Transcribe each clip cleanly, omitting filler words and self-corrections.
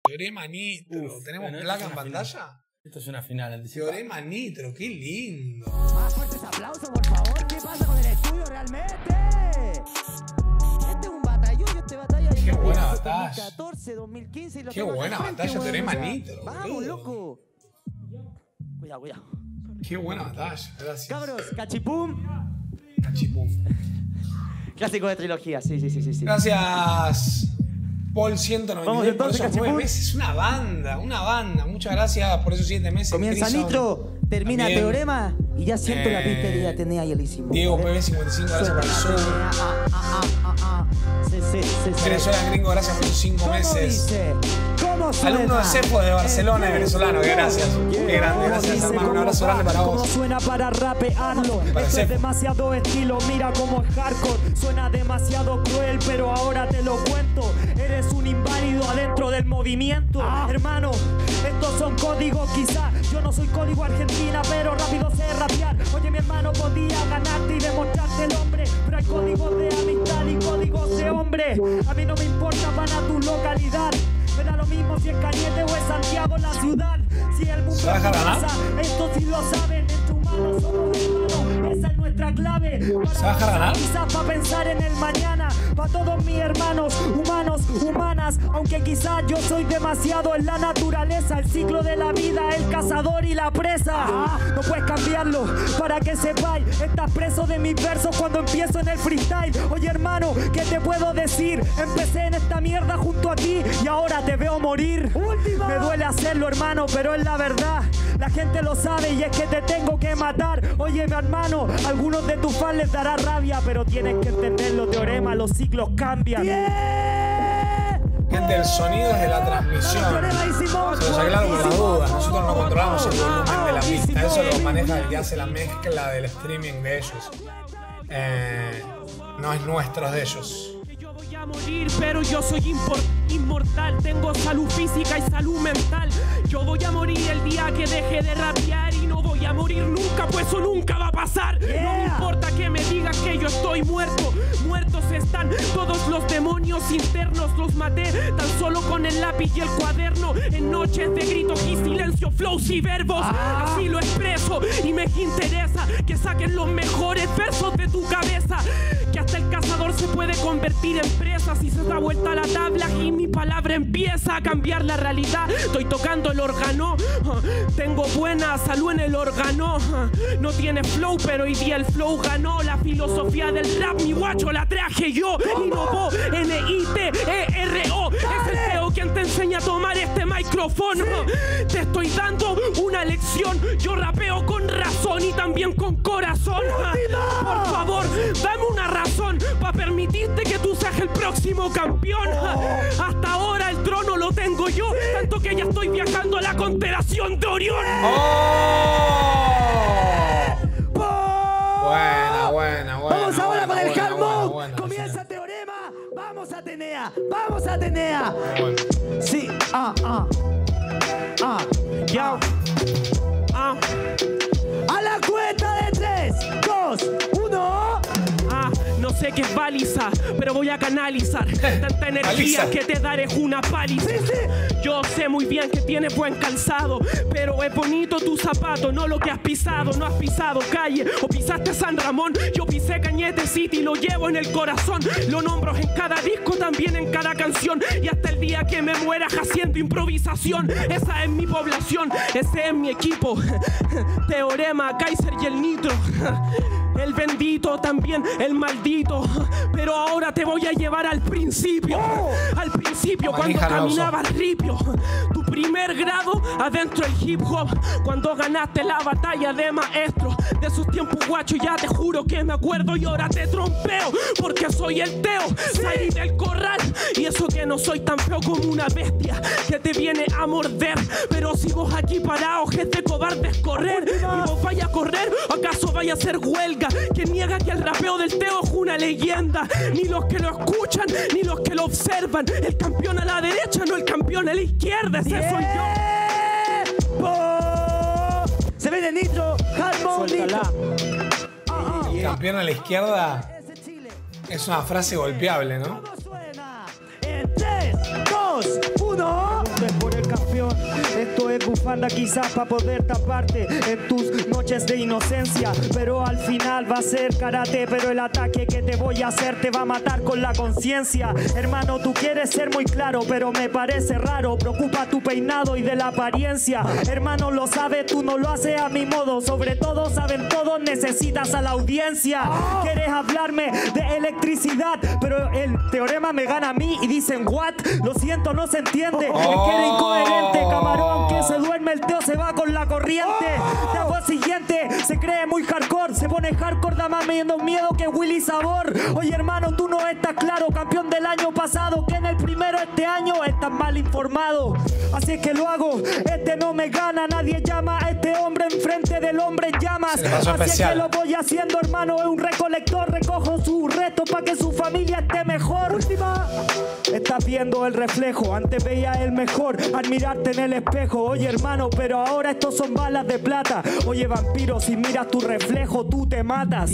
Teorema Nitro. ¿Tenemos placa en pantalla? Esto es una final. Teorema Nitro, qué lindo. Más fuertes aplausos, por favor. ¿Qué pasa con el estudio realmente? Este es un batallón, este batalla. Qué buena batalla. 2014, 2015 y lo Qué buena batalla, Teorema bueno, Nitro. Vamos, loco. Cuidado, cuidado. Qué buena batalla, gracias. Cabros, cachipum. Cachipum. Clásico de trilogía, sí. Gracias, Paul 199 Vamos, por entonces, esos 9 cachipún. meses. Una banda. Muchas gracias por esos 7 meses. Comienza Grison, Nitro, termina también. Teorema y ya siento la pista de Atenea y el hicimos. Diego PB55, gracias por el sub. Venezuela Gringo, gracias por esos 5 meses. Alumno de CEPO de Barcelona y venezolano, que gracias. Qué grande, gracias hermano. Un abrazo grande para Cómo vos. suena para rapearlo. Para Esto es Cepo. demasiado estilo, mira cómo es hardcore. Suena demasiado cruel, pero ahora te lo cuento. Eres un inválido adentro del movimiento. Hermano, estos son códigos quizá. Yo no soy código Argentina, pero rápido sé rapear. Oye, mi hermano, podía ganarte y demostrarte el hombre. Pero hay códigos de amistad y códigos de hombre. A mí no me importa para tu localidad. Me da lo mismo si es Cañete o es Santiago la ciudad. Si el mundo ¿Se va a dejar ganar? pasa, esto sí lo saben. Entre humanos somos hermanos, esa es nuestra clave. ¿Se va a dejar ganar? Quizás para pensar en el mañana. Para todos mis hermanos, humanos, humanas. Aunque quizás yo soy demasiado en la naturaleza. El ciclo de la vida, el cazador y la presa. No puedes cambiarlo, para que sepáis. Estás preso de mis versos cuando empiezo en el freestyle. Oye hermano, ¿qué te puedo decir? Empecé en esta mierda junto a ti y ahora te veo morir. Me duele hacerlo hermano, pero es la verdad. La gente lo sabe y es que te tengo que matar. Oye mi hermano, a algunos de tus fans les dará rabia, pero tienes que entenderlo, Teorema, los ciclos cambian. Gente, el sonido es de la transmisión. Se los aclaro por las dudas. Nosotros no controlamos el volumen de la pista. Eso lo maneja el que hace la mezcla del streaming de ellos. No es nuestro, es de ellos. Yo voy a morir, pero yo soy inmortal. Tengo salud física y salud mental. Yo voy a morir el día que deje de rapear y no voy a morir nunca, pues eso nunca va a pasar. No me importa que me digan que yo estoy muerto. Muertos están todos los demonios internos. Los maté tan solo con el lápiz y el cuaderno. En noches de gritos y silencio, flows y verbos. Así lo expreso y me interesa que saquen los mejores versos de tu cabeza. Que hasta el cazador se puede convertir en presa si se da vuelta la tabla y mi palabra empieza a cambiar la realidad. Estoy tocando el órgano, tengo buena salud en el órgano. No tiene flow, pero hoy día el flow ganó. La filosofía del rap, mi guacho, la traje yo. Innovó, N-I-T-E-R-O. Es el Teo quien te enseña a tomar este micrófono. Te estoy dando una lección. Yo rapeo con razón y también con corazón. Por favor, dame una razón para permitirte que tú seas el próximo campeón. Hasta ahora el trono lo tengo yo, tanto que ya estoy viajando a la constelación de Orión. Buena. Vamos ahora con el hard mode. buena. Comienza Teorema. Vamos Atenea. Vamos Atenea. Bueno. Sí, Ya. A la cuenta de 3, 2, 1. No sé qué es baliza, pero voy a canalizar tanta energía Baliza. que te daré una paliza. Yo sé muy bien que tienes buen calzado, pero es bonito tu zapato, no lo que has pisado. No has pisado calle o pisaste San Ramón. Yo pisé Cañete City, lo llevo en el corazón. Lo nombro en cada disco, también en cada canción. Y hasta el día que me mueras haciendo improvisación. Esa es mi población, ese es mi equipo. Teorema, Kaiser y el Nitro. El bendito, también el maldito. Pero ahora te voy a llevar al principio. Al principio, cuando Manija caminabas ripio. Tu primer grado adentro del hip hop. Cuando ganaste la batalla de maestro. De esos tiempos guachos ya te juro que me acuerdo. Y ahora te trompeo porque soy el Teo. Salí del corral y eso que no soy tan feo como una bestia que te viene a morder. Pero si vos aquí parados es de cobardes correr. ¿Y vos vaya a correr o acaso vaya a hacer huelga? Que niega que el rapeo del Teo es una leyenda. Ni los que lo escuchan, ni los que lo observan. El campeón a la derecha, no el campeón a la izquierda. Ese soy yo. Se viene Nitro, hard mode Nitro. Campeón a la izquierda es una frase golpeable, ¿no? ¿Cómo suena? En 3, 2, 1. Esto es bufanda quizás para poder taparte en tus noches de inocencia, pero al final va a ser karate, pero el ataque que te voy a hacer te va a matar con la conciencia. Hermano, tú quieres ser muy claro, pero me parece raro. Preocupa tu peinado y de la apariencia. Hermano, lo sabes, tú no lo haces a mi modo. Sobre todo saben todos, necesitas a la audiencia. Quieres hablarme de electricidad, pero el teorema me gana a mí y dicen what? Lo siento, no se entiende. Es que eres incoherente, camarón, que se duerme el teo se va con la corriente. Te hago el siguiente, se cree muy hardcore, se pone hardcore, da más miedo que Willy Sabor. Oye hermano, tú no estás claro, campeón del año pasado, que en el primero este año estás mal informado. Así es que lo hago, este no me gana, nadie llama a este hombre enfrente del hombre en llamas. Así es que lo voy haciendo, hermano, es un recolector, recojo sus restos para que su familia esté mejor. Última. Estás viendo el reflejo, antes veía el mejor al mirarte en el espejo. Oye hermano, pero ahora estos son balas de plata. Oye vampiro, si miras tu reflejo tú te matas.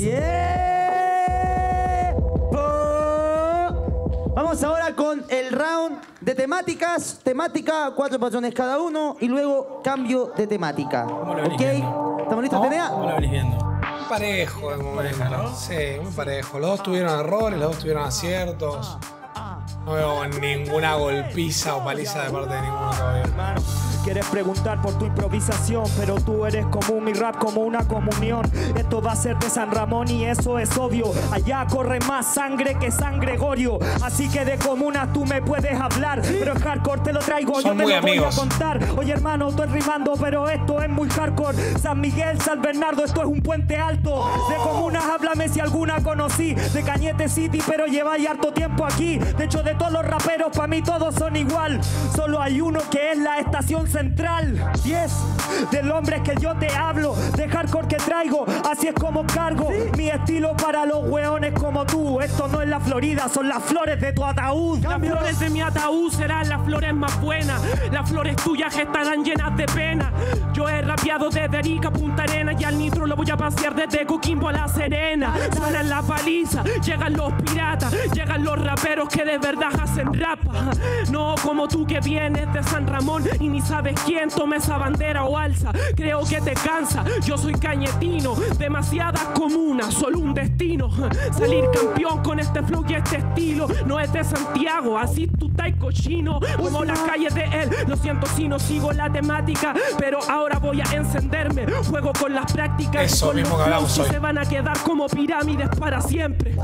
Vamos ahora con el round de temáticas. Temática, 4 patrones cada uno y luego cambio de temática. ¿Ok? ¿Estamos listos, Tenea? ¿Cómo lo venís viendo? Un parejo de momento, ¿no? Sí, un parejo. Los dos tuvieron errores, los dos tuvieron aciertos. No veo ninguna golpiza o paliza de parte de ninguno todavía. Hermano, quieres preguntar por tu improvisación, pero tú eres como mi rap, como una comunión. Esto va a ser de San Ramón y eso es obvio. Allá corre más sangre que San Gregorio. Así que de comunas tú me puedes hablar, pero el hardcore te lo traigo, yo te lo voy a contar. Oye hermano, estoy rimando, pero esto es muy hardcore. San Miguel, San Bernardo, esto es un puente alto. De comunas háblame si alguna conocí. De Cañete City, pero lleváis harto tiempo aquí. De hecho, de todos los raperos, para mí todos son igual. Solo hay uno que es la estación central. 10 del hombre que yo te hablo, de hardcore que traigo, así es como cargo mi estilo para los hueones como tú. Esto no es la Florida, son las flores de tu ataúd. Las flores de mi ataúd serán las flores más buenas. Las flores tuyas estarán llenas de pena. Yo he rapeado desde Arica a Punta Arenas y al Nitro lo voy a pasear desde Coquimbo a La Serena. Suenan las balizas, llegan los piratas, llegan los raperos que de verdad hacen rap. No como tú que vienes de San Ramón y ni sabes quién tome esa bandera o alza. Creo que te cansa, yo soy cañetino, demasiadas comunas, solo un destino. Salir campeón con este flow y este estilo no es de Santiago, así tú estás cochino como las calles de él. Lo siento si no sigo la temática, pero ahora voy a encenderme. Juego con las prácticas, eso con mismo los que hablamos flows hoy. se van a quedar como pirámides para siempre.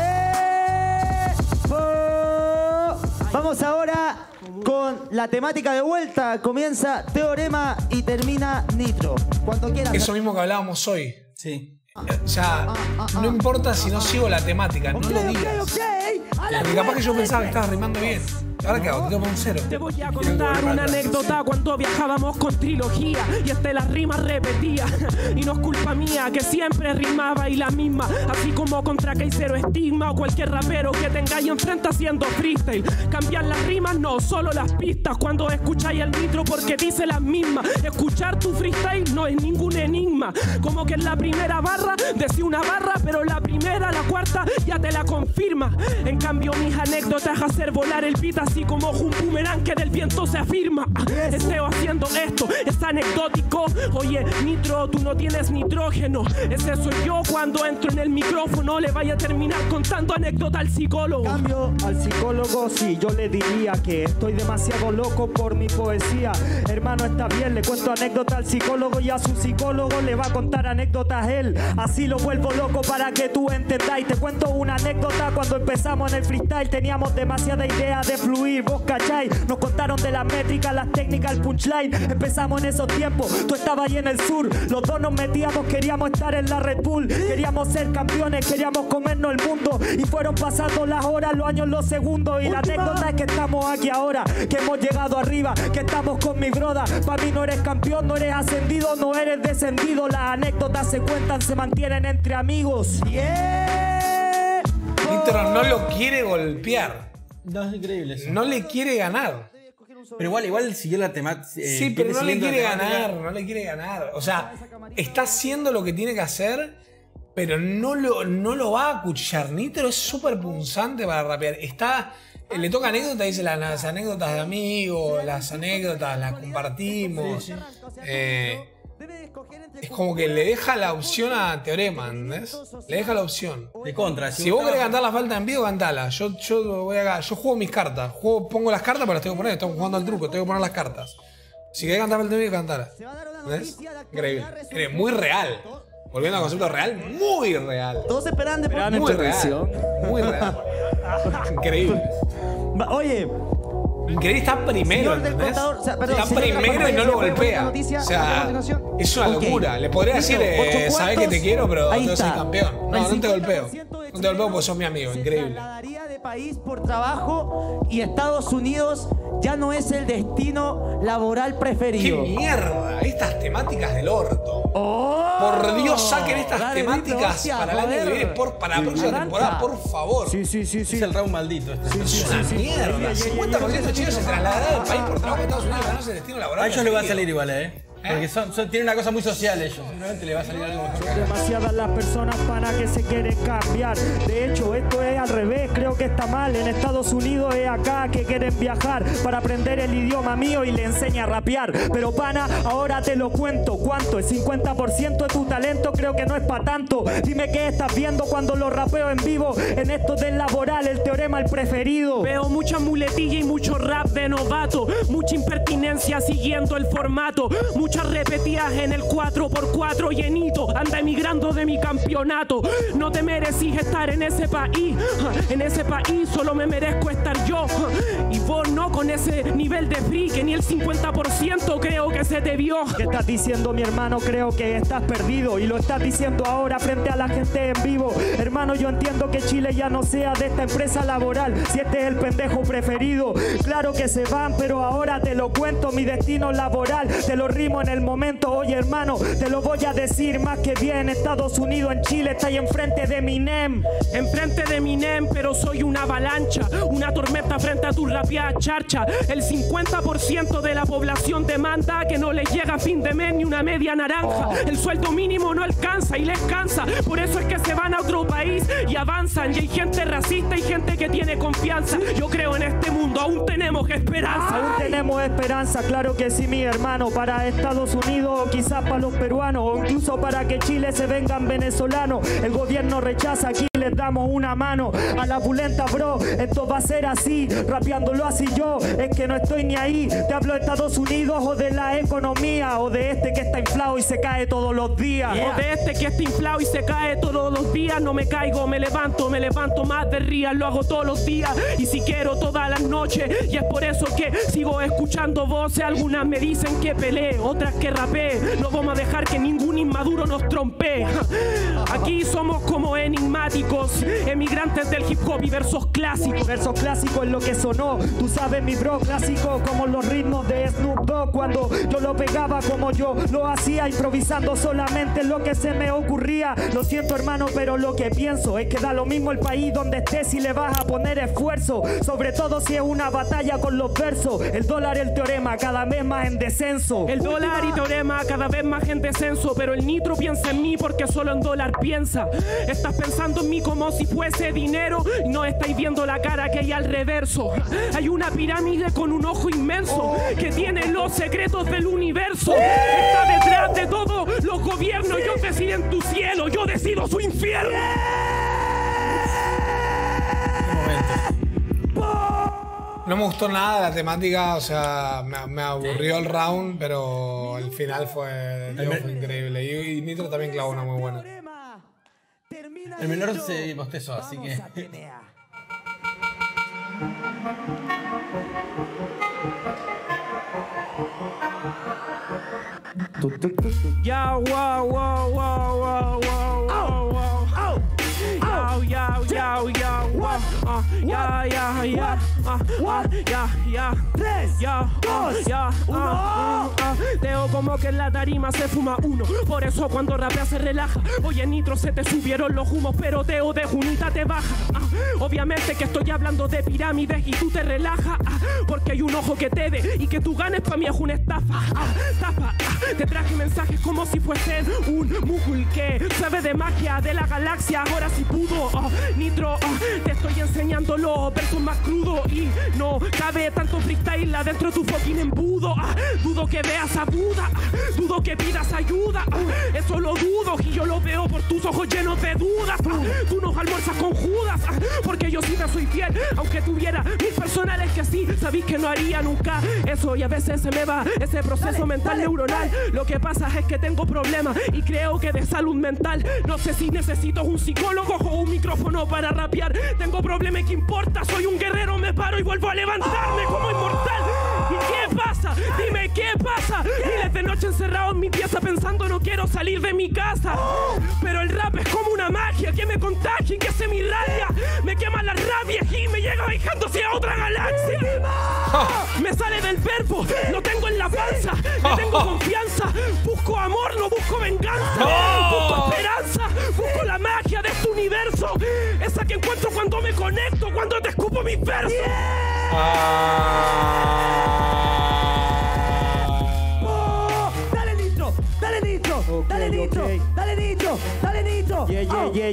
Vamos ahora con la temática de vuelta. Comienza Teorema y termina Nitro. Cuando quieras. Eso mismo que hablábamos hoy. Sí. O sea, no importa si no sigo la temática, no lo digas. Porque capaz que yo pensaba que estabas rimando bien. Ahora que hago, te tomo un 0. Te voy a contar una anécdota cuando viajábamos con trilogía y las rimas repetía. Y no es culpa mía que siempre rimaba y la misma. Así como contra Keisero Estigma o cualquier rapero que tengáis enfrente haciendo freestyle. Cambiar las rimas, no, solo las pistas. Cuando escucháis el Nitro porque dice las mismas. Escuchar tu freestyle no es ningún enigma. Como que en la primera barra decía una barra, pero la primera, la cuarta ya te la confirma. En cambio mis anécdotas hacer volar el beat así como un boomerang que del viento se afirma. Estoy haciendo esto, es anecdótico. Oye, Nitro, tú no tienes nitrógeno. Ese soy yo cuando entro en el micrófono. Le vaya a terminar contando anécdota al psicólogo. Cambio al psicólogo, sí, yo le diría que estoy demasiado loco por mi poesía. Hermano, está bien, le cuento anécdota al psicólogo y a su psicólogo le va a contar anécdotas él. Así lo vuelvo loco para que tú entendáis. Te cuento una anécdota cuando empezamos en el freestyle. Teníamos demasiada idea de fluir. Vos cachai, nos contaron de las métricas, las técnicas, el punchline. Empezamos en esos tiempos, tú estabas ahí en el sur. Los dos nos metíamos, queríamos estar en la Red Bull. Queríamos ser campeones, queríamos comernos el mundo. Y fueron pasando las horas, los años, los segundos. Y la anécdota es que estamos aquí ahora, que hemos llegado arriba, que estamos con mi broda. Para mí no eres campeón, no eres ascendido, no eres descendido. Las anécdotas se cuentan, se mantienen entre amigos. Nitro no lo quiere golpear. No, es increíble eso. No le quiere ganar. Pero igual siguió la temática. Sí, pero no le quiere ganar, no le quiere ganar. O sea, está haciendo lo que tiene que hacer, pero no lo va a acuchillar. Nitro es súper punzante para rapear. Está le toca anécdotas, dice las anécdotas de amigos, las anécdotas, las compartimos. Es como que le deja la opción a Teorema, ¿entendés? Le deja la opción. De contra. Si vos querés cantar la falta en vivo, cantala. Yo juego mis cartas. Pongo las cartas, pero las tengo que poner. Estamos jugando al truco, tengo que poner las cartas. Si querés cantar falta en vivo, cantala. ¿Ves? Increíble. Muy real. Volviendo al concepto real, muy real. Todos esperan de Muy real. Muy real. Increíble. Oye. Increíble, está primero, ¿entendés? Contador, o sea, perdón, está primero y no lo golpea. O sea, es una locura. Le podría decir, sabés que te quiero, pero no soy campeón. No te golpeo. No te golpeo porque sos mi amigo. Increíble. De país por trabajo y Estados Unidos ya no es el destino laboral preferido. ¡Qué mierda! Estas temáticas del orto. Por Dios, saquen estas temáticas para el año que viene, para la próxima temporada, por favor. Sí. Es el round maldito este. Es una mierda. 50% de chicos se trasladará del país por trabajo a Estados Unidos, no es el destino laboral. A ellos les va a salir igual, Porque tienen una cosa muy social ellos. Simplemente le va a salir algo mejor. Demasiadas las personas para que se quieren cambiar. De hecho, esto es al revés, creo que está mal. En Estados Unidos es acá que quieren viajar para aprender el idioma mío y le enseña a rapear. Pero pana, ahora te lo cuento. ¿Cuánto? El 50% de tu talento creo que no es para tanto. Dime qué estás viendo cuando lo rapeo en vivo. En esto del laboral, el teorema el preferido. Veo mucha muletilla y mucho rap de novato. Mucha impertinencia siguiendo el formato. Muchas repetidas en el 4x4 llenito. Anda emigrando de mi campeonato. No te merecís estar en ese país. En ese país solo me merezco estar yo. Y vos no con ese nivel de free que ni el 50% creo que se te vio. ¿Qué estás diciendo, mi hermano? Creo que estás perdido. Y lo estás diciendo ahora frente a la gente en vivo. Hermano, yo entiendo que Chile ya no sea de esta empresa laboral. Si este es el pendejo preferido. Claro que se van, pero ahora te lo cuento. Mi destino laboral, te lo rimo en el momento. Oye, hermano, te lo voy a decir más que bien. Estados Unidos, en Chile, está ahí enfrente de Eminem. Enfrente de Eminem, pero soy una avalancha. Una tormenta frente a tu rapeada charcha. El 50% de la población demanda que no les llega a fin de mes ni una media naranja. El sueldo mínimo no alcanza y les cansa. Por eso es que se van a otro país y avanzan. Y hay gente racista y gente que tiene confianza. Yo creo en este mundo, aún tenemos esperanza. Aún tenemos esperanza, claro que sí, mi hermano. Para Estados Unidos o quizás para los peruanos o incluso para que Chile se vengan venezolanos. El gobierno rechaza, aquí les damos una mano a la pulenta, bro. Esto va a ser así, rapeándolo así yo. Es que no estoy ni ahí. Te hablo de Estados Unidos o de la economía o de este que está inflado y se cae todos los días. O de este que está inflado y se cae todos los días. No me caigo, me levanto más de real. Lo hago todos los días y si quiero todas las noches. Y es por eso que sigo escuchando voces. Algunas me dicen que pelee, otras que rapee. No vamos a dejar que ningún inmaduro nos trompee. Aquí somos como enigmáticos, emigrantes del hip hop y versos clásicos. Versos clásicos es lo que sonó. Tú sabes, mi bro, clásico como los ritmos de Snoop Dogg. Cuando yo lo pegaba como yo lo hacía, improvisando solamente lo que se me ocurría. Lo siento, hermano, pero lo que pienso es que da lo mismo el país donde estés si le vas a poner esfuerzo. Sobre todo si es una batalla con los versos. El dólar, el teorema, cada vez más en descenso. El dólar y teorema cada vez más en descenso. Pero el nitro piensa en mí porque solo en dólar piensa. Estás pensando en mí como si fuese dinero y no estáis viendo la cara que hay al reverso. Hay una pirámide con un ojo inmenso que tiene los secretos del universo. Está detrás de todos los gobiernos. Ellos deciden tu cielo, yo decido su infierno. No me gustó nada la temática, o sea, me aburrió el round, pero el final fue increíble. Y Nitro también clavó una muy buena. El menor se bostezó, así que... Ya, wow, wow, wow, wow, wow, wow, wow. Ya. 3, 2, 1. Veo como que en la tarima se fuma uno. Por eso cuando rapea se relaja. Oye, Nitro, se te subieron los humos, pero Teo de Junita te baja. Obviamente que estoy hablando de pirámides y tú te relajas. Porque hay un ojo que te ve y que tú ganes pa' mí es una estafa. Te traje mensajes como si fuesen un mugul que sabe de magia de la galaxia. Ahora sí pudo. Nitro, te estoy enseñando los versos más crudos Y no cabe tanto freestyle adentro de tu fucking embudo. Dudo que veas a Buda, dudo que pidas ayuda. Eso lo dudo y yo lo veo por tus ojos llenos de dudas. Tú no almuerzas con Judas, porque yo sí te soy fiel. Aunque tuviera mil personales que sí, sabís que no haría nunca eso. Y a veces se me va ese proceso mental neuronal. Lo que pasa es que tengo problemas y creo que de salud mental. No sé si necesito un psicólogo o un micrófono para rapear. Tengo problemas, ¿qué importa? Soy un guerrero, me paro y vuelvo a levantarme como inmortal. ¿Y qué pasa? Dime qué pasa. Miles de noches encerrado en mi pieza pensando no quiero salir de mi casa. Pero el rap es como una magia que me contagia y que se me irradia. Me quema la rabia y me llega viajando hacia otra galaxia. Me sale del verbo, lo tengo en la panza. Le tengo confianza, busco amor, no busco venganza. Busco esperanza, busco la magia de este universo. Esa que encuentro cuando me conecto, cuando te escupo mis versos. Dale nitro, dale nitro, dale nitro, dale nitro, dale nitro. Yeah.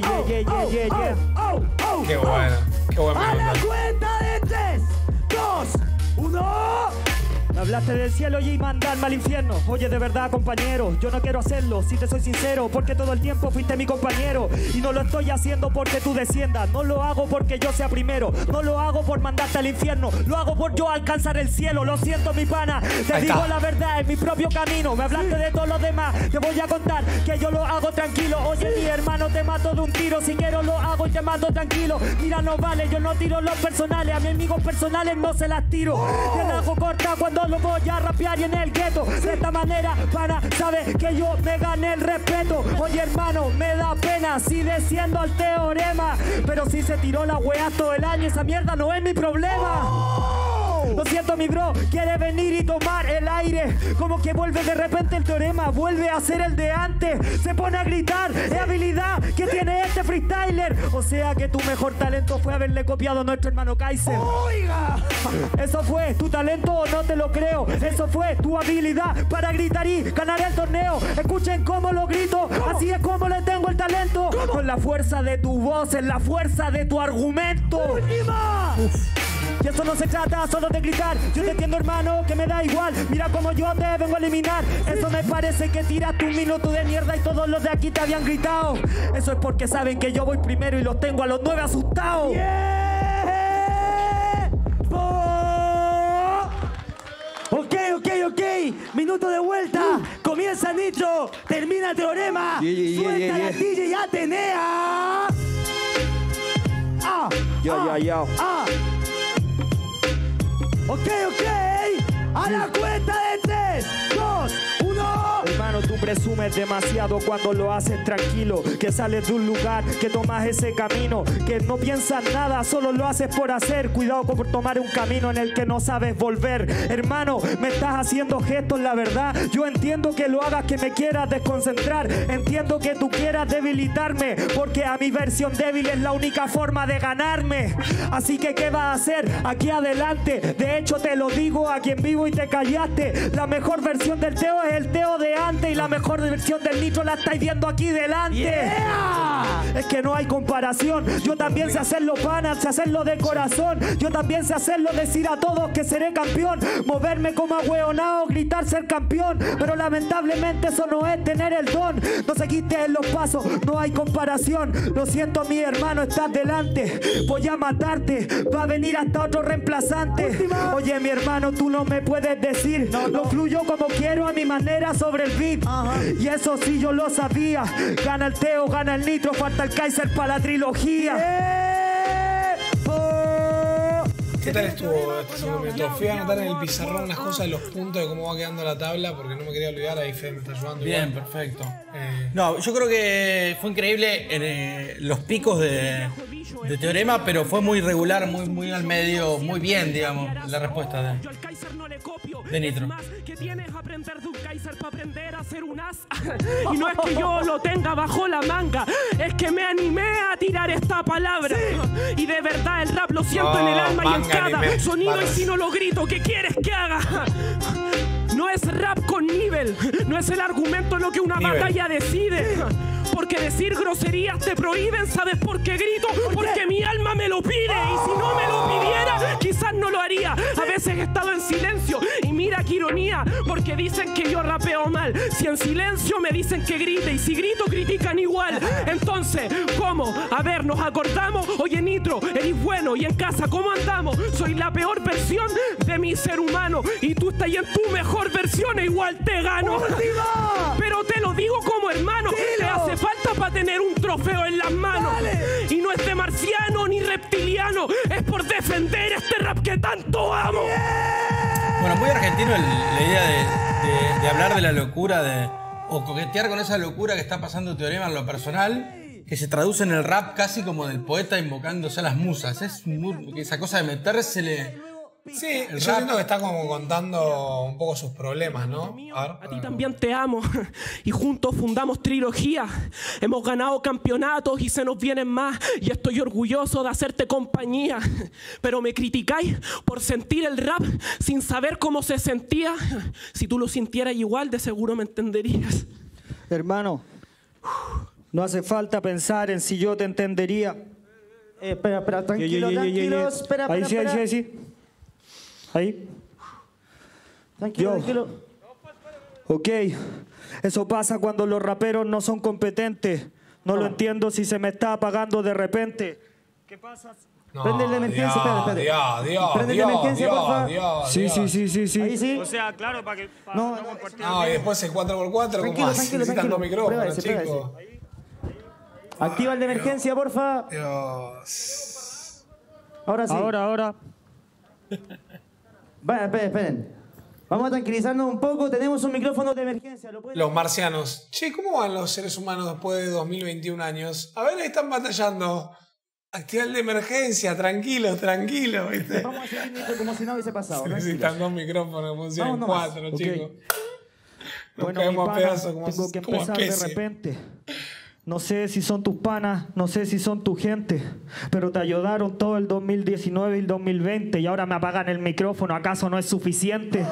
Qué bueno, qué bueno. A la cuenta de 3, 2, 1. Me hablaste del cielo y mandarme al infierno. Oye, de verdad, compañero, yo no quiero hacerlo, si te soy sincero, porque todo el tiempo fuiste mi compañero. Y no lo estoy haciendo porque tú desciendas, no lo hago porque yo sea primero, no lo hago por mandarte al infierno, lo hago por yo alcanzar el cielo. Lo siento, mi pana, te digo la verdad, en mi propio camino. Me hablaste de todos los demás, te voy a contar que yo lo hago tranquilo. Oye, mi hermano, te mato de un tiro, si quiero lo hago y te mato tranquilo. Mira, no vale, yo no tiro los personales, a mis amigos personales no se las tiro. Te la hago corta cuando lo voy a rapear y en el gueto. De esta manera, pana, sabes que yo me gané el respeto. Oye, hermano, me da pena si desciendo al teorema, pero si se tiró la wea todo el año, esa mierda no es mi problema. Lo siento, mi bro, quiere venir y tomar el aire. Como que vuelve de repente el teorema, vuelve a ser el de antes. Se pone a gritar, es habilidad que tiene este freestyler. O sea que tu mejor talento fue haberle copiado a nuestro hermano Kaiser. Oiga, ¿Eso fue tu talento o no te lo creo? Eso fue tu habilidad para gritar y ganar el torneo. Escuchen cómo lo grito, así es como le tengo el talento. Con la fuerza de tu voz, en la fuerza de tu argumento. última. Y eso no se trata solo de gritar. Yo te entiendo, hermano, que me da igual. Mira cómo yo te vengo a eliminar. Eso me parece que tiraste un minuto de mierda y todos los de aquí te habían gritado. Eso es porque saben que yo voy primero y los tengo a los 9 asustados. Ok. Minuto de vuelta. Comienza Nitro. Termina Teorema. Suelta la DJ Atenea. Yo. Ok. A la cuenta de 3, 2, 1. Hermano, tú presumes demasiado cuando lo haces tranquilo, que sales de un lugar, que tomas ese camino, que no piensas nada, solo lo haces por hacer. Cuidado con tomar un camino en el que no sabes volver. Hermano, me estás haciendo gestos, la verdad. Yo entiendo que lo hagas, que me quieras desconcentrar. Entiendo que tú quieras debilitarme, porque a mi versión débil es la única forma de ganarme. Así que, ¿qué vas a hacer aquí adelante? De hecho, te lo digo aquí en vivo y te callaste. La mejor versión del Teo es el Teo de antes y la mejor versión del Nitro la estáis viendo aquí delante. Es que no hay comparación. Yo también sé hacerlo, pana, sé hacerlo de corazón. Yo también sé hacerlo, decir a todos que seré campeón, moverme como ahueonao, gritar ser campeón. Pero lamentablemente eso no es tener el don. No seguiste en los pasos, no hay comparación. Lo siento, mi hermano, estás delante. Voy a matarte, va a venir hasta otro reemplazante. Oye, mi hermano, tú no me puedes decir. Lo fluyo como quiero a mi manera sobre el beat. Y eso sí yo lo sabía. Gana el Teo, gana el Nitro, falta el Kaiser para la trilogía. ¿Qué tal estuvo este segundo minuto? Fui a anotar en el pizarrón unas cosas de los puntos de cómo va quedando la tabla porque no me quería olvidar. Ahí Fede me está ayudando. Bien, igual. perfecto. No, yo creo que fue increíble los picos de Teorema, pero fue muy regular, muy al medio, muy bien, digamos, la respuesta de Nitro. Que tienes que aprender de un Kaiser para aprender a ser un as. Y no es que yo lo tenga bajo la manga, es que me animé a tirar esta palabra. Y de verdad el rap lo siento en el alma y en cada sonido. Y si no lo grito, ¿qué quieres que haga? No es rap con nivel, no es el argumento lo que una batalla decide. Porque decir groserías te prohíben, ¿sabes por qué grito? Porque mi alma me lo pide. Y si no me lo pidiera, quizás jamás no lo haría. A veces he estado en silencio y mira qué ironía, porque dicen que yo rapeo mal. Si en silencio me dicen que grite y si grito critican igual. Entonces, ¿cómo? A ver, ¿nos acordamos? Oye, Nitro, eres bueno y en casa, ¿cómo andamos? Soy la peor versión de mi ser humano y tú estás en tu mejor versión e igual te gano. ¡Última! Pero te lo digo como hermano, te hace falta para tener un trofeo en las manos. ¡Dale! Y no es de marciano ni reptiliano, es por defender este rap que tanto amo. Bueno, muy argentino la idea de hablar de la locura, o coquetear con esa locura que está pasando Teorema en lo personal, que se traduce en el rap casi como del poeta invocándose a las musas. Es esa cosa de metérsele. Sí, yo siento que está como contando un poco sus problemas, ¿no? A ti también te amo y juntos fundamos trilogía. Hemos ganado campeonatos y se nos vienen más y estoy orgulloso de hacerte compañía. Pero me criticáis por sentir el rap sin saber cómo se sentía. Si tú lo sintieras igual, de seguro me entenderías. Hermano, no hace falta pensar en si yo te entendería. Espera, tranquilos, espera. Sí. Ahí. Tranquilo. Ok, eso pasa cuando los raperos no son competentes. No lo entiendo si se me está apagando de repente. ¿Qué pasa? No, Prende la emergencia, espérate. Prende la emergencia, porfa. Sí. Ahí sí. O sea, claro, para que... No, y después el 4x4, Tranquilo, como así, necesitan dos micrófonos, Pruébese. chicos. Activa el de emergencia, porfa. Dios. Ahora sí. Ahora. Vaya, esperen. Vamos a tranquilizarnos un poco. Tenemos un micrófono de emergencia. Los marcianos. Che, ¿cómo van los seres humanos después de 2021 años? A ver, ahí están batallando. Activa el de emergencia, tranquilo, ¿viste? Vamos a seguir como si no hubiese pasado. Necesitan dos micrófonos, funcionan Vamos 4, Ok. chicos. Nos Bueno, mi caemos a pana, pedazos tengo que como empezar de especie. repente. No sé si son tus panas, no sé si son tu gente, pero te ayudaron todo el 2019 y el 2020 y ahora me apagan el micrófono. ¿Acaso no es suficiente?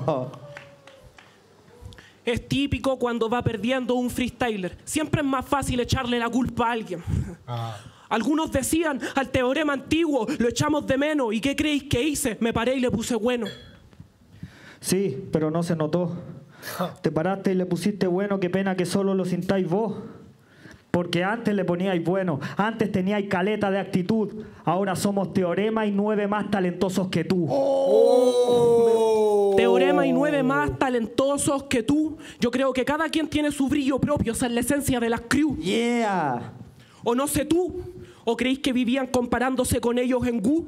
Es típico cuando va perdiendo un freestyler. Siempre es más fácil echarle la culpa a alguien. Algunos decían, al teorema antiguo lo echamos de menos. ¿Y qué creéis que hice? Me paré y le puse bueno. Sí, pero no se notó. Te paraste y le pusiste bueno, qué pena que solo lo sintáis vos. Porque antes le poníais bueno, antes teníais caleta de actitud. Ahora somos Teorema y 9 más talentosos que tú. Teorema y 9 más talentosos que tú. Yo creo que cada quien tiene su brillo propio. Esa es la esencia de las crew. Yeah. O no sé tú. ¿O creéis que vivían comparándose con ellos en Gu?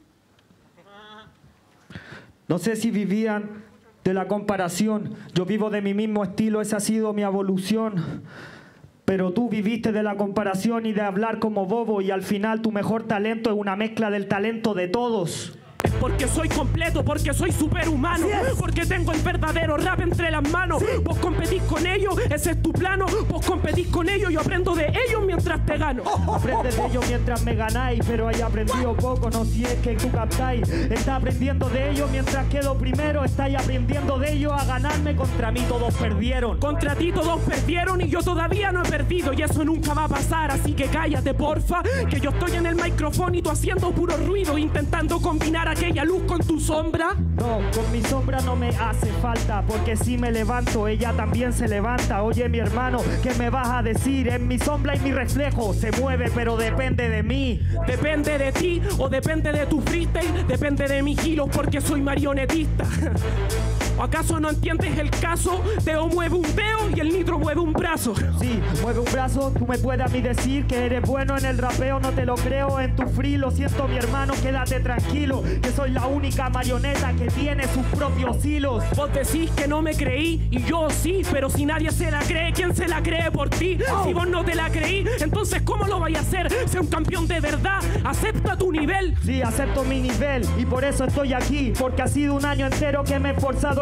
No sé si vivían de la comparación. Yo vivo de mi mismo estilo, esa ha sido mi evolución. Pero tú viviste de la comparación y de hablar como bobo y al final tu mejor talento es una mezcla del talento de todos. Es porque soy completo, porque soy superhumano, porque tengo el verdadero rap entre las manos. Vos competís con ellos, ese es tu plano. Vos competís con ellos, yo aprendo de ellos mientras te gano. Aprendes de ellos mientras me ganáis, pero hay aprendido poco, no si es que tú captáis. Está aprendiendo de ellos mientras quedo primero. Estáis aprendiendo de ellos a ganarme, contra mí todos perdieron. Contra ti todos perdieron y yo todavía no he perdido. Y eso nunca va a pasar, así que cállate porfa, que yo estoy en el micrófono y tú haciendo puro ruido, intentando combinar aquella luz con tu sombra. No, con mi sombra no me hace falta, porque si me levanto, ella también se levanta. Oye, mi hermano, ¿qué me vas a decir? En mi sombra y mi reflejo se mueve, pero depende de mí. Depende de ti o depende de tu freestyle, depende de mis kilos porque soy marionetista. ¿O acaso no entiendes el caso? Teo mueve un dedo y el Nitro mueve un brazo. Sí, mueve un brazo, tú me puedes a mí decir que eres bueno en el rapeo, no te lo creo en tu free. Lo siento, mi hermano, quédate tranquilo, que soy la única marioneta que tiene sus propios hilos. Vos decís que no me creí y yo sí, pero si nadie se la cree, ¿quién se la cree por ti? Si vos no te la creí, entonces ¿cómo lo vais a hacer? Sé un campeón de verdad, acepta tu nivel. Sí, acepto mi nivel y por eso estoy aquí, porque ha sido un año entero que me he esforzado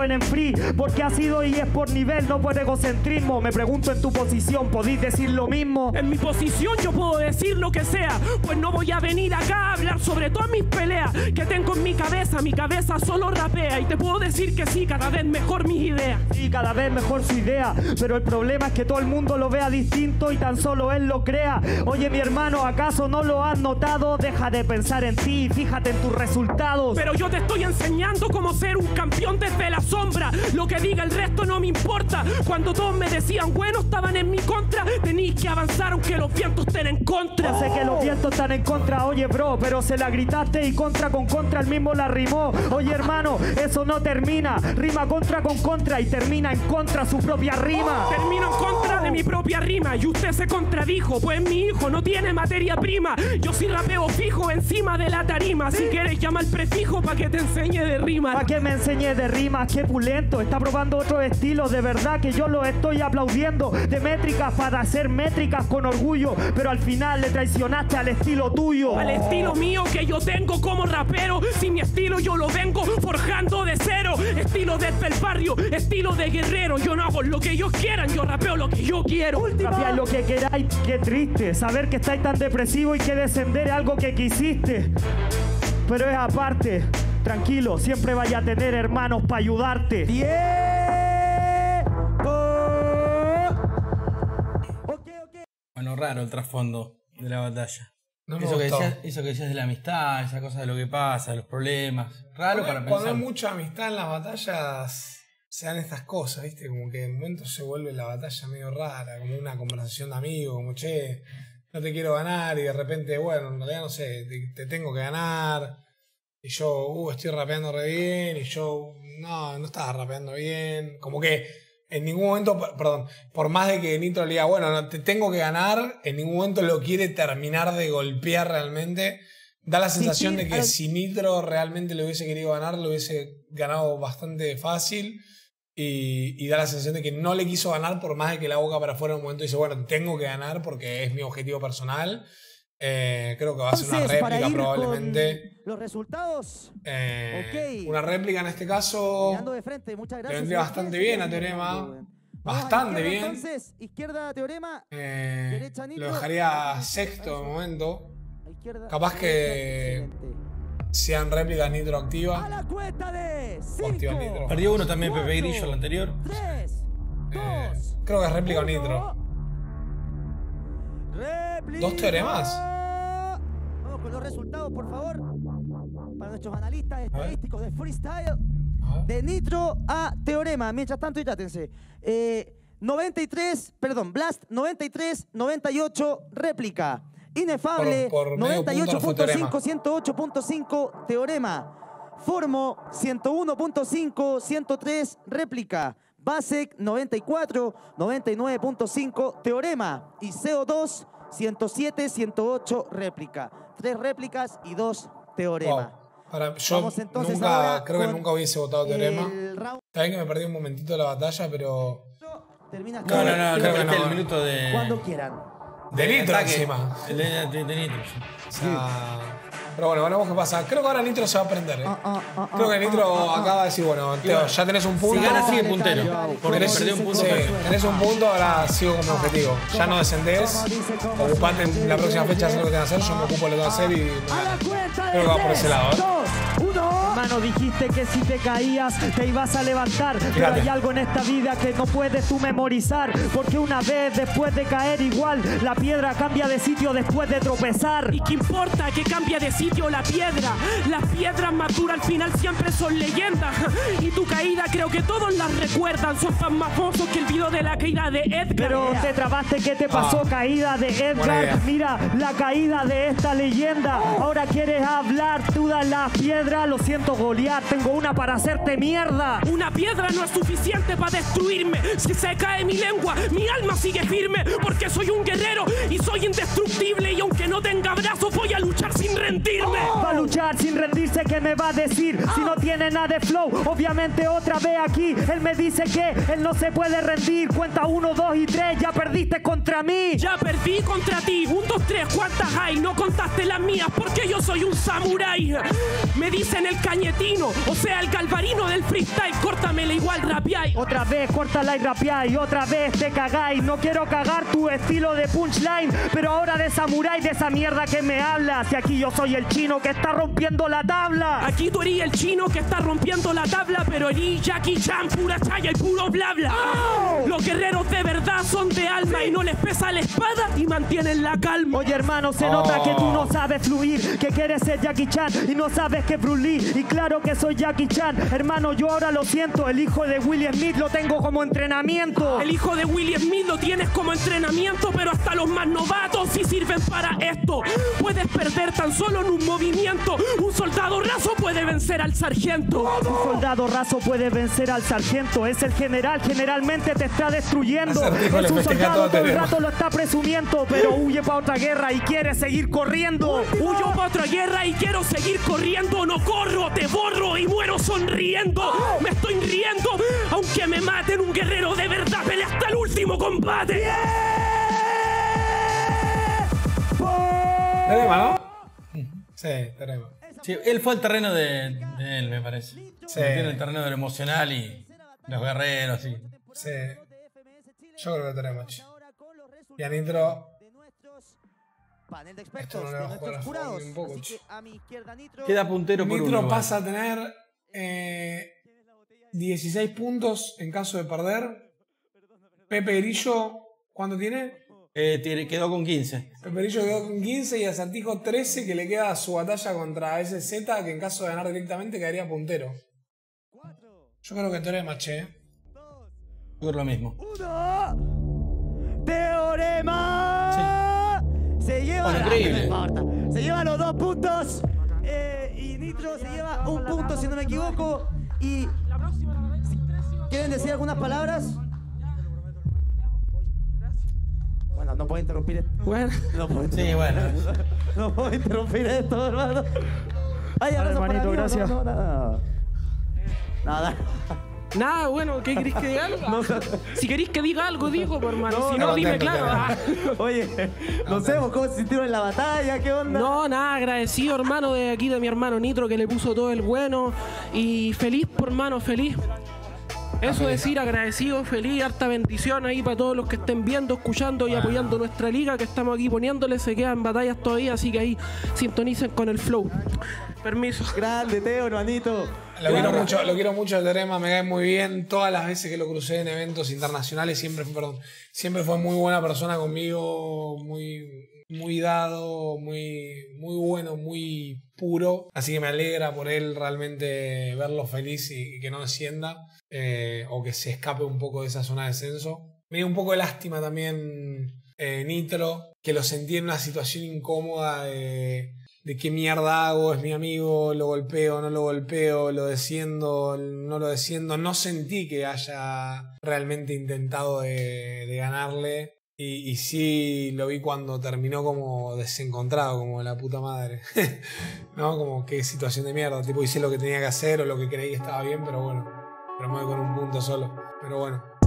hablo en free, porque ha sido y es por nivel, no por egocentrismo. Me pregunto en tu posición, ¿podéis decir lo mismo? En mi posición yo puedo decir lo que sea, pues no voy a venir acá a hablar sobre todas mis peleas que tengo en mi cabeza solo rapea. Y te puedo decir que sí, cada vez mejor mis ideas. Sí, cada vez mejor su idea, pero el problema es que todo el mundo lo vea distinto y tan solo él lo crea. Oye, mi hermano, ¿acaso no lo has notado? Deja de pensar en ti, fíjate en tus resultados. Pero yo te estoy enseñando cómo ser un campeón desde la sombra. Lo que diga el resto no me importa. Cuando todos me decían, bueno, estaban en mi contra, tenéis que avanzar aunque los vientos estén en contra. Ya sé que los vientos están en contra, oye, bro, pero se la gritaste y contra con contra el mismo la rimó. Oye, hermano, eso no termina. Rima contra con contra y termina en contra su propia rima. Termino en contra de mi propia rima y usted se contradijo, pues mi hijo no tiene materia prima. Yo sí rapeo fijo encima de la tarima. Si quieres llama al prefijo pa' que te enseñe de rima. Pa' que me enseñe de rimas, qué pulento. Está probando otro estilo, de verdad que yo lo estoy aplaudiendo. De métricas para hacer métricas con orgullo, pero al final le traicionaste al estilo tuyo. Al estilo mío que yo tengo como rapero. Si mi estilo yo lo vengo forjando de cero. Estilo desde el barrio, estilo de guerrero. Yo no hago lo que ellos quieran, yo rapeo lo que yo quiero. Rapear lo que queráis, qué triste saber que estáis tan depresivo y que descender es algo que quisiste. Pero es aparte, tranquilo, siempre vaya a tener hermanos para ayudarte. Bueno, raro el trasfondo de la batalla. No me Eso que gustó. decías de la amistad, esa cosa de lo que pasa, los problemas. Raro para Cuando pensar. hay mucha amistad en las batallas, se dan estas cosas, ¿viste? Como que en momentos se vuelve la batalla medio rara, como una conversación de amigos, como che, no te quiero ganar, y de repente, bueno, en realidad no sé, te tengo que ganar, y yo, estoy rapeando re bien, y yo, no estaba rapeando bien, como que en ningún momento, perdón, por más de que Nitro le diga, bueno, no, te tengo que ganar, en ningún momento lo quiere terminar de golpear realmente. Da la sensación de que si Nitro realmente le hubiese querido ganar, lo hubiese ganado bastante fácil. Y da la sensación de que no le quiso ganar por más de que la boca para afuera en un momento dice, bueno, tengo que ganar porque es mi objetivo personal. Creo que va a ser una réplica probablemente. Los resultados. Ok. Una réplica en este caso Mirando de frente, muchas le gracias. vendría bastante bien a Teorema. Bastante bien. Entonces, izquierda Teorema, derecha Nitro. Lo dejaría sexto de momento. A izquierda, Capaz que excelente. sean réplicas Nitro A activa. la cuenta de O activa Nitro. 5, Perdió uno también Pepe Grillo, el anterior. 3, 2, Creo que es réplica o Nitro. ¿Dos teoremas? Vamos con los resultados, por favor. Para nuestros analistas estadísticos de freestyle. A ver. De Nitro a Teorema. Mientras tanto, hidrátense. 93, perdón, Blast 93, 98, réplica. Inefable, Por medio punto no fue 98.5, 108.5, Teorema. Formo, 101.5, 103, réplica. Basek, 94, 99.5, Teorema. Y CO2, 107, 108, réplica. 3 réplicas y 2 Teorema. Wow. Ahora, yo Vamos entonces ahora creo que con nunca hubiese votado Teorema. El round Está bien que me perdí un momentito de la batalla, pero. termina No, acá. creo que que no. este es el minuto de. Cuando quieran. De Nitro ataque. encima. El de Nitro, sí. O sea, pero bueno, veremos qué pasa. Creo que ahora Nitro se va a prender, ¿eh? Creo que Nitro acaba de decir, bueno, Teo, ya tenés un punto. Si gana, sigue puntero. Porque Tenés, perdió un punto. sí, tenés un punto, ahora sigo con mi objetivo. Ya no descendés, ocupate en la próxima fecha, hacer lo que tengas que hacer, yo me ocupo de lo que tengo que hacer y me a la ganan. cuenta de Creo que va por ese lado, 3, 2, 1. Hermano, dijiste que si te caías te ibas a levantar, pero Fíjate. hay algo en esta vida que no puedes tú memorizar, porque una vez después de caer igual, la piedra cambia de sitio después de tropezar. ¿Y qué importa que cambie de sitio la piedra? Las piedras maduras al final siempre son leyendas. Y tu caída creo que todos las recuerdan. Son tan más famosos que el video de la caída de Edgar. Pero te trabaste, ¿qué te pasó? Caída de Buena Edgar. idea. Mira la caída de esta leyenda. Ahora quieres hablar, tú das la piedra. Lo siento, Goliat, tengo una para hacerte mierda. Una piedra no es suficiente para destruirme. Si se cae mi lengua, mi alma sigue firme. Porque soy un guerrero y soy indestructible. Y aunque no tenga brazos, voy a luchar sin rendirme. Va a luchar sin rendirse, ¿qué me va a decir? Si no tiene nada de flow, obviamente otra vez aquí. Él me dice que él no se puede rendir. Cuenta 1, 2 y 3, ya perdiste contra mí. Ya perdí contra ti. 1, 2, 3, ¿cuántas hay? No contaste las mías porque yo soy un samurái. Me dicen el cañón Cañetino, o sea, el Galvarino del freestyle. Córtamela igual, rapeáis. Otra vez córtala y rapeáis, otra vez te cagáis. No quiero cagar tu estilo de punchline, pero ahora de samurái, de esa mierda que me hablas. Y aquí yo soy el chino que está rompiendo la tabla. Aquí tú eres el chino que está rompiendo la tabla, pero eres Jackie Chan, pura chaya y puro bla bla. ¡Oh! Los guerreros de verdad son de alma y no les pesa la espada y mantienen la calma. Oye hermano, se nota que tú no sabes fluir, que quieres ser Jackie Chan y no sabes que Bruce Lee. Y claro que soy Jackie Chan, hermano, yo ahora lo siento. El hijo de Will Smith lo tengo como entrenamiento. El hijo de Will Smith lo tienes como entrenamiento, pero hasta los más novatos sí sirven para esto. Puedes perder tan solo en un movimiento. Un soldado raso puede vencer al sargento. Un soldado raso puede vencer al sargento. Es el general, generalmente te está destruyendo. Es un soldado todo el rato lo está presumiendo, pero huye para otra guerra y quiere seguir corriendo. Huyo para otra guerra y quiero seguir corriendo. No corro, te borro y muero sonriendo. Me estoy riendo, aunque me maten. Un guerrero de verdad pelea hasta el último combate. Terema, ¿no? Sí, Terema. Sí, él fue al terreno de él, me parece. Sí. Tiene el terreno de lo emocional y los guerreros, sí. Sí. Yo creo que Terema. Y a Nitro. Panel de Esto expertos no le de va a jugar nuestros a jurados. favor ni un poco, Así que a mi izquierda Nitro. Queda puntero por Nitro uno. pasa a tener 16 puntos en caso de perder. Pepe Grillo, ¿cuánto tiene? Quedó con 15. Pepe Grillo quedó con 15 y a Santijo 13, que le queda su batalla contra SZ, que en caso de ganar directamente quedaría puntero. Yo creo que Teorema, che. Yo creo lo mismo. Teorema. Se lleva. Bueno, increíble. No importa. Se lleva los 2 puntos. Y Nitro se lleva 1 punto, si no me equivoco. Y. ¿Quieren decir algunas palabras? Bueno, no puedo interrumpir esto. Bueno. No puedo Sí, bueno. No puedo interrumpir esto, hermano. Ay, abrazo para hermanito, mí, gracias. No, nada. Nada. Nada, bueno, ¿qué queréis que diga algo? Si queréis que diga algo, digo, pues, hermano. Si no, no, dime contento, claro. Ah. Oye, no sé, ¿vos cómo se sintieron en la batalla? ¿Qué onda? No, nada, agradecido, hermano, de aquí de mi hermano Nitro, que le puso todo el bueno. Y feliz, por hermano, feliz. Eso decir, agradecido, feliz, harta bendición ahí para todos los que estén viendo, escuchando y apoyando nuestra liga, que estamos aquí poniéndole, se quedan batallas todavía, así que ahí sintonicen con el flow. Permiso. Grande, Teo, hermanito. Lo quiero mucho a Teorema, me cae muy bien. Todas las veces que lo crucé en eventos internacionales siempre fue muy buena persona conmigo, muy dado, muy bueno, muy puro. Así que me alegra por él realmente verlo feliz y que no descienda o que se escape un poco de esa zona de descenso. Me dio un poco de lástima también Nitro, que lo sentí en una situación incómoda de qué mierda hago, es mi amigo, lo golpeo, no lo golpeo, lo desciendo, no lo desciendo. No sentí que haya realmente intentado de ganarle. Y sí lo vi cuando terminó como desencontrado, como la puta madre. ¿No? Como qué situación de mierda. Tipo, hice lo que tenía que hacer o lo que creí que estaba bien, pero bueno. Pero me voy con un punto solo. Pero bueno.